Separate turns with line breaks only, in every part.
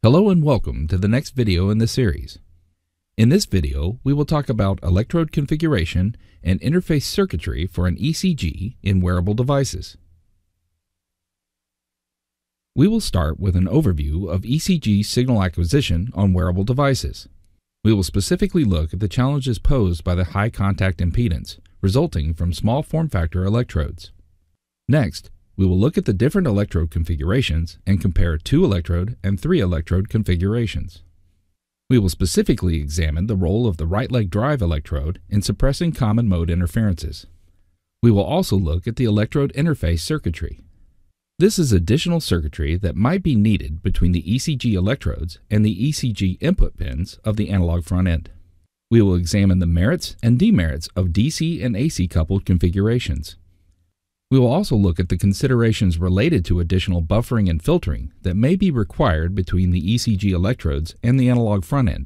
Hello and welcome to the next video in the series. In this video, we will talk about electrode configuration and interface circuitry for an ECG in wearable devices. We will start with an overview of ECG signal acquisition on wearable devices. We will specifically look at the challenges posed by the high contact impedance resulting from small form factor electrodes. Next, we will look at the different electrode configurations and compare 2 electrode and 3 electrode configurations. We will specifically examine the role of the right leg drive electrode in suppressing common mode interferences. We will also look at the electrode interface circuitry. This is additional circuitry that might be needed between the ECG electrodes and the ECG input pins of the analog front end. We will examine the merits and demerits of DC and AC coupled configurations. We will also look at the considerations related to additional buffering and filtering that may be required between the ECG electrodes and the analog front end.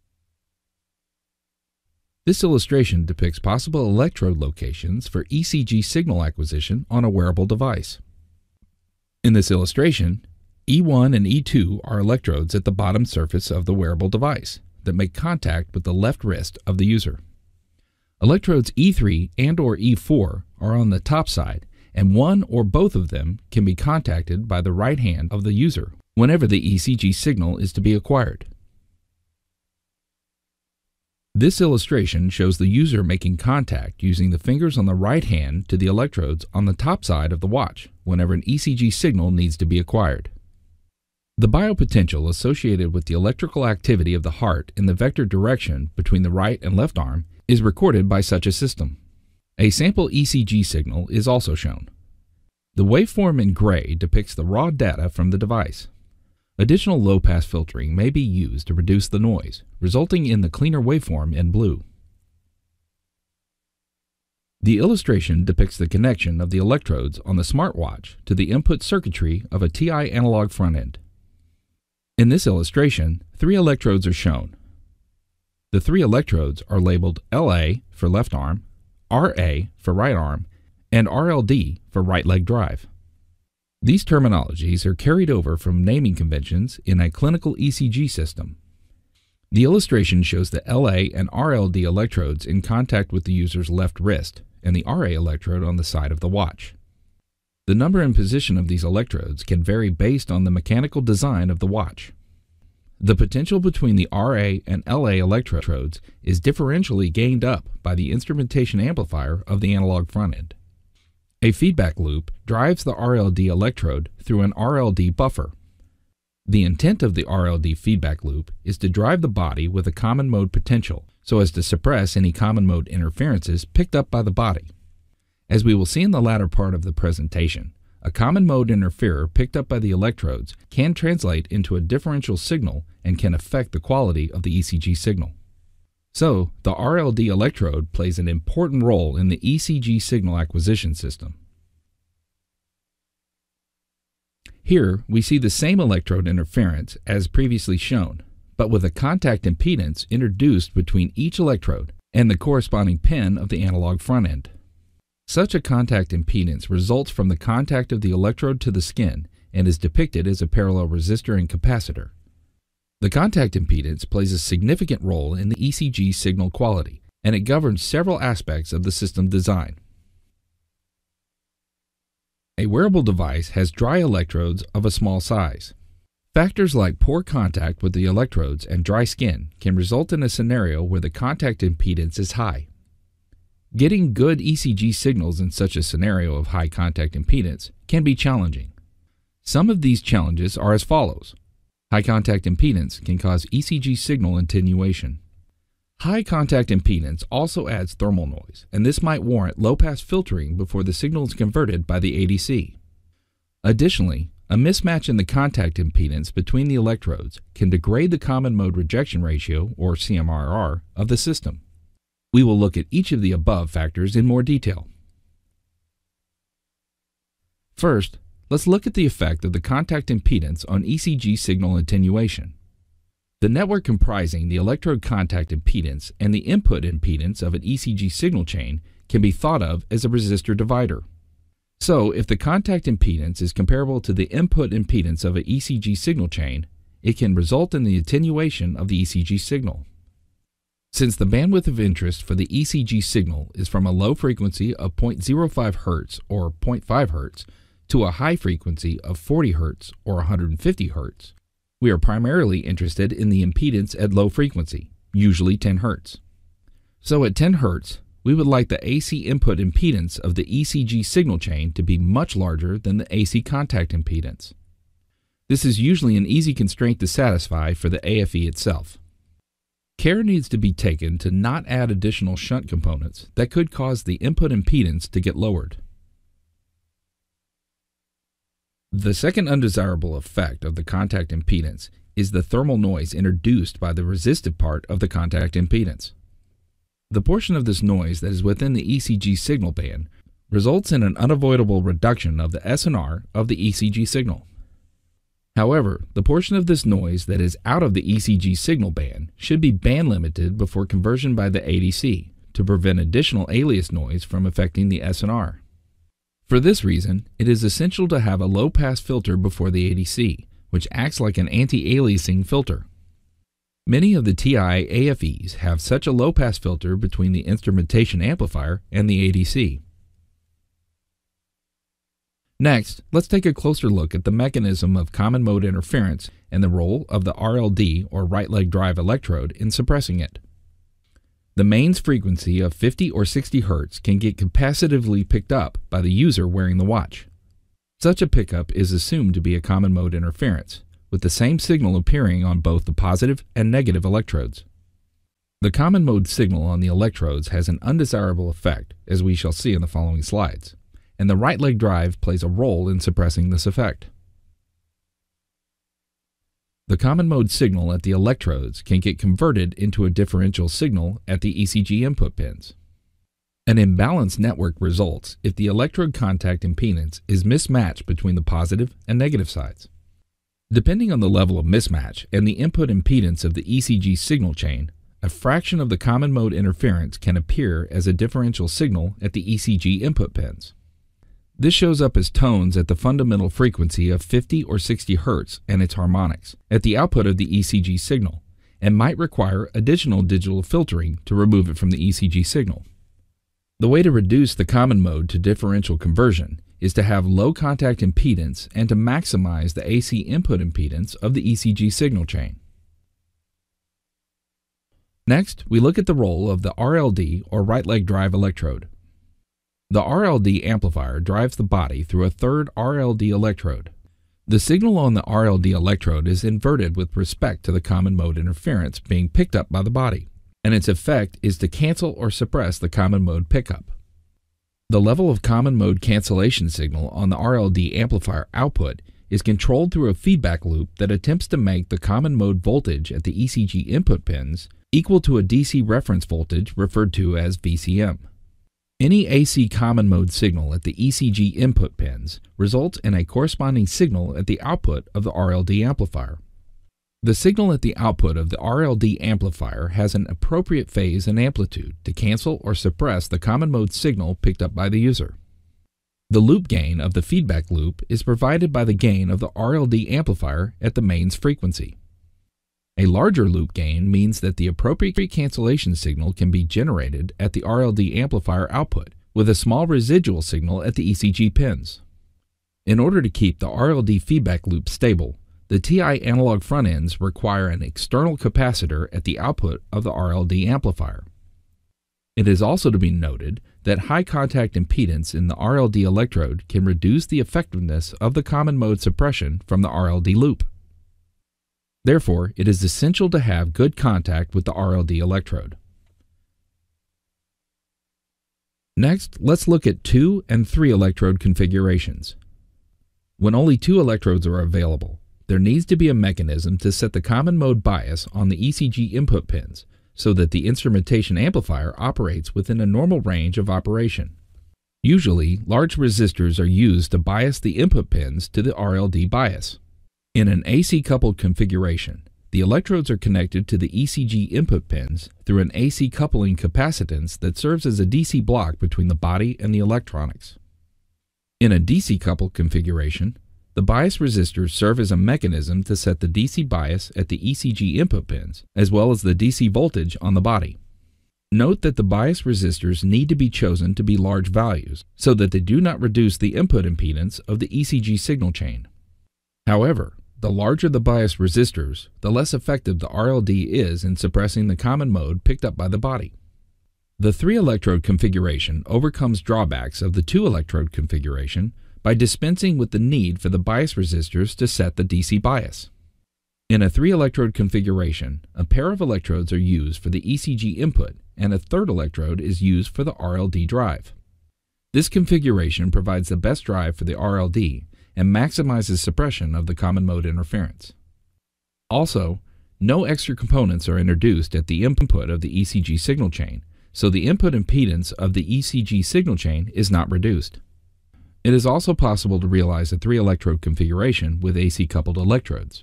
This illustration depicts possible electrode locations for ECG signal acquisition on a wearable device. In this illustration, E1 and E2 are electrodes at the bottom surface of the wearable device that make contact with the left wrist of the user. Electrodes E3 and/or E4 are on the top side, and one or both of them can be contacted by the right hand of the user whenever the ECG signal is to be acquired. This illustration shows the user making contact using the fingers on the right hand to the electrodes on the top side of the watch whenever an ECG signal needs to be acquired. The biopotential associated with the electrical activity of the heart in the vector direction between the right and left arm is recorded by such a system. A sample ECG signal is also shown. The waveform in gray depicts the raw data from the device. Additional low-pass filtering may be used to reduce the noise, resulting in the cleaner waveform in blue. The illustration depicts the connection of the electrodes on the smartwatch to the input circuitry of a TI analog front end. In this illustration, 3 electrodes are shown. The 3 electrodes are labeled LA for left arm, RA for right arm, and RLD for right leg drive. These terminologies are carried over from naming conventions in a clinical ECG system. The illustration shows the LA and RLD electrodes in contact with the user's left wrist and the RA electrode on the side of the watch. The number and position of these electrodes can vary based on the mechanical design of the watch. The potential between the RA and LA electrodes is differentially gained up by the instrumentation amplifier of the analog front end. A feedback loop drives the RLD electrode through an RLD buffer. The intent of the RLD feedback loop is to drive the body with a common mode potential so as to suppress any common mode interferences picked up by the body. As we will see in the latter part of the presentation, a common mode interferer picked up by the electrodes can translate into a differential signal and can affect the quality of the ECG signal. So, the RLD electrode plays an important role in the ECG signal acquisition system. Here, we see the same electrode interference as previously shown, but with a contact impedance introduced between each electrode and the corresponding pin of the analog front end. Such a contact impedance results from the contact of the electrode to the skin and is depicted as a parallel resistor and capacitor. The contact impedance plays a significant role in the ECG signal quality, and it governs several aspects of the system design. A wearable device has dry electrodes of a small size. Factors like poor contact with the electrodes and dry skin can result in a scenario where the contact impedance is high. Getting good ECG signals in such a scenario of high contact impedance can be challenging. Some of these challenges are as follows. High contact impedance can cause ECG signal attenuation. High contact impedance also adds thermal noise, and this might warrant low-pass filtering before the signal is converted by the ADC. Additionally, a mismatch in the contact impedance between the electrodes can degrade the common mode rejection ratio, or CMRR, of the system. We will look at each of the above factors in more detail. First, let's look at the effect of the contact impedance on ECG signal attenuation. The network comprising the electrode contact impedance and the input impedance of an ECG signal chain can be thought of as a resistor divider. So, if the contact impedance is comparable to the input impedance of an ECG signal chain, it can result in the attenuation of the ECG signal. Since the bandwidth of interest for the ECG signal is from a low frequency of 0.05 Hz or 0.5 Hz to a high frequency of 40 Hz or 150 Hz, we are primarily interested in the impedance at low frequency, usually 10 Hz. So at 10 Hz, we would like the AC input impedance of the ECG signal chain to be much larger than the AC contact impedance. This is usually an easy constraint to satisfy for the AFE itself. Care needs to be taken to not add additional shunt components that could cause the input impedance to get lowered. The second undesirable effect of the contact impedance is the thermal noise introduced by the resistive part of the contact impedance. The portion of this noise that is within the ECG signal band results in an unavoidable reduction of the SNR of the ECG signal. However, the portion of this noise that is out of the ECG signal band should be band limited before conversion by the ADC to prevent additional alias noise from affecting the SNR. For this reason, it is essential to have a low-pass filter before the ADC, which acts like an anti-aliasing filter. Many of the TI AFEs have such a low-pass filter between the instrumentation amplifier and the ADC. Next, let's take a closer look at the mechanism of common mode interference and the role of the RLD or right leg drive electrode in suppressing it. The mains frequency of 50 or 60 Hz can get capacitively picked up by the user wearing the watch. Such a pickup is assumed to be a common mode interference, with the same signal appearing on both the positive and negative electrodes. The common mode signal on the electrodes has an undesirable effect, as we shall see in the following slides, and the right leg drive plays a role in suppressing this effect. The common mode signal at the electrodes can get converted into a differential signal at the ECG input pins. An imbalanced network results if the electrode contact impedance is mismatched between the positive and negative sides. Depending on the level of mismatch and the input impedance of the ECG signal chain, a fraction of the common mode interference can appear as a differential signal at the ECG input pins. This shows up as tones at the fundamental frequency of 50 or 60 Hz and its harmonics at the output of the ECG signal, and might require additional digital filtering to remove it from the ECG signal. The way to reduce the common mode to differential conversion is to have low contact impedance and to maximize the AC input impedance of the ECG signal chain. Next, we look at the role of the RLD or right leg drive electrode. The RLD amplifier drives the body through a third RLD electrode. The signal on the RLD electrode is inverted with respect to the common mode interference being picked up by the body, and its effect is to cancel or suppress the common mode pickup. The level of common mode cancellation signal on the RLD amplifier output is controlled through a feedback loop that attempts to make the common mode voltage at the ECG input pins equal to a DC reference voltage referred to as VCM. Any AC common mode signal at the ECG input pins results in a corresponding signal at the output of the RLD amplifier. The signal at the output of the RLD amplifier has an appropriate phase and amplitude to cancel or suppress the common mode signal picked up by the user. The loop gain of the feedback loop is provided by the gain of the RLD amplifier at the mains frequency. A larger loop gain means that the appropriate cancellation signal can be generated at the RLD amplifier output, with a small residual signal at the ECG pins. In order to keep the RLD feedback loop stable, the TI analog front ends require an external capacitor at the output of the RLD amplifier. It is also to be noted that high contact impedance in the RLD electrode can reduce the effectiveness of the common mode suppression from the RLD loop. Therefore, it is essential to have good contact with the RLD electrode. Next, let's look at 2 and 3 electrode configurations. When only 2 electrodes are available, there needs to be a mechanism to set the common mode bias on the ECG input pins so that the instrumentation amplifier operates within a normal range of operation. Usually, large resistors are used to bias the input pins to the RLD bias. In an AC coupled configuration, the electrodes are connected to the ECG input pins through an AC coupling capacitance that serves as a DC block between the body and the electronics. In a DC coupled configuration, the The bias resistors serve as a mechanism to set the DC bias at the ECG input pins, as well as the DC voltage on the body. Note that the bias resistors need to be chosen to be large values, so that they do not reduce the input impedance of the ECG signal chain. However, the larger the bias resistors, the less effective the RLD is in suppressing the common mode picked up by the body. The 3-electrode configuration overcomes drawbacks of the 2-electrode configuration by dispensing with the need for the bias resistors to set the DC bias. In a 3-electrode configuration, a pair of electrodes are used for the ECG input and a third electrode is used for the RLD drive. This configuration provides the best drive for the RLD and maximizes suppression of the common mode interference. Also, no extra components are introduced at the input of the ECG signal chain, so the input impedance of the ECG signal chain is not reduced. It is also possible to realize a 3-electrode configuration with AC-coupled electrodes.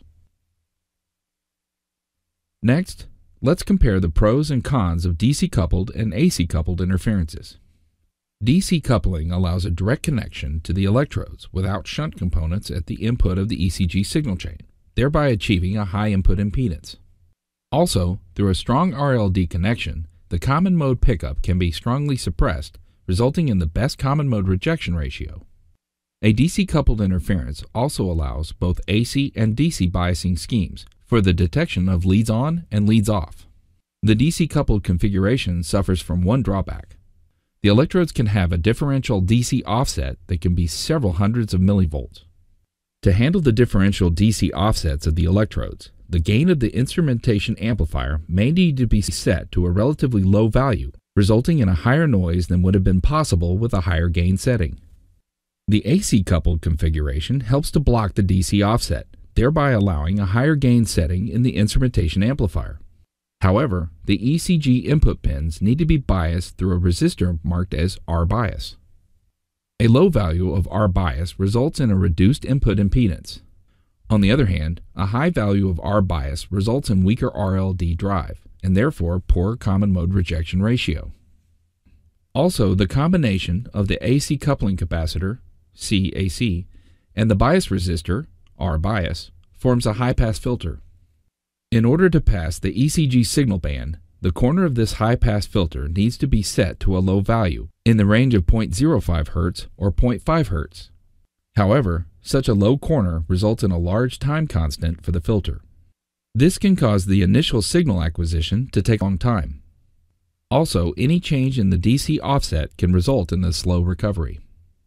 Next, let's compare the pros and cons of DC-coupled and AC-coupled interferences. DC coupling allows a direct connection to the electrodes without shunt components at the input of the ECG signal chain, thereby achieving a high input impedance. Also, through a strong RLD connection, the common mode pickup can be strongly suppressed, resulting in the best common mode rejection ratio. A DC-coupled interference also allows both AC and DC biasing schemes for the detection of leads on and leads off. The DC-coupled configuration suffers from one drawback. The electrodes can have a differential DC offset that can be several hundreds of millivolts. To handle the differential DC offsets of the electrodes, the gain of the instrumentation amplifier may need to be set to a relatively low value, resulting in a higher noise than would have been possible with a higher gain setting. The AC-coupled configuration helps to block the DC offset, thereby allowing a higher gain setting in the instrumentation amplifier. However, the ECG input pins need to be biased through a resistor marked as R bias. A low value of R bias results in a reduced input impedance. On the other hand, a high value of R bias results in weaker RLD drive, and therefore poor common mode rejection ratio. Also, the combination of the AC coupling capacitor, CAC, and the bias resistor, R bias, forms a high-pass filter. In order to pass the ECG signal band, the corner of this high-pass filter needs to be set to a low value, in the range of 0.05 Hz or 0.5 Hz. However, such a low corner results in a large time constant for the filter. This can cause the initial signal acquisition to take a long time. Also, any change in the DC offset can result in a slow recovery.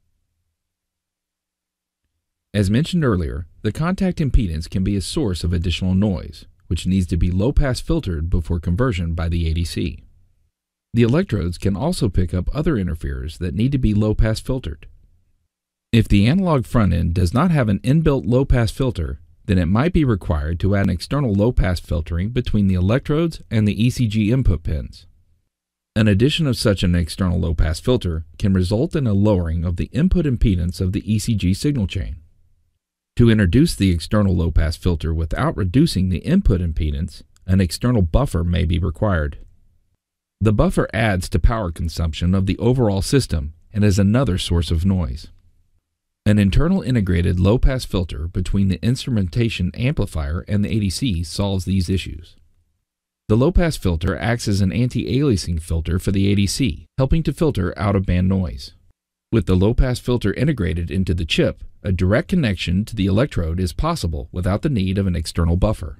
As mentioned earlier, the contact impedance can be a source of additional noise, which needs to be low-pass filtered before conversion by the ADC. The electrodes can also pick up other interferers that need to be low-pass filtered. If the analog front end does not have an inbuilt low-pass filter, then it might be required to add an external low-pass filtering between the electrodes and the ECG input pins. An addition of such an external low-pass filter can result in a lowering of the input impedance of the ECG signal chain. To introduce the external low-pass filter without reducing the input impedance, an external buffer may be required. The buffer adds to power consumption of the overall system and is another source of noise. An internal integrated low-pass filter between the instrumentation amplifier and the ADC solves these issues. The low-pass filter acts as an anti-aliasing filter for the ADC, helping to filter out-of-band noise. With the low-pass filter integrated into the chip, a direct connection to the electrode is possible without the need of an external buffer.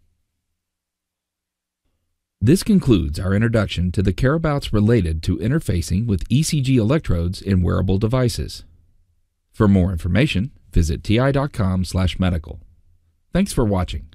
This concludes our introduction to the careabouts related to interfacing with ECG electrodes in wearable devices. For more information, visit ti.com/medical. Thanks for watching.